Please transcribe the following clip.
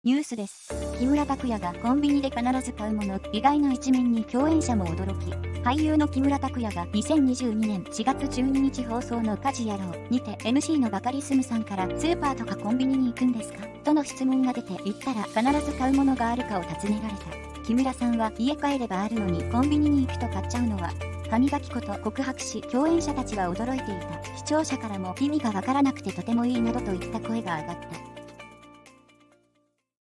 ニュースです。木村拓哉がコンビニで必ず買うもの、意外な一面に共演者も驚き。俳優の木村拓哉が2022年4月12日放送の家事やろうにて MC のバカリズムさんからスーパーとかコンビニに行くんですかとの質問が出て、行ったら必ず買うものがあるかを尋ねられた。木村さんは家帰ればあるのにコンビニに行くと買っちゃうのは歯磨き粉と告白し、共演者たちは驚いていた。視聴者からも意味がわからなくてとてもいいなどといった声が上がった。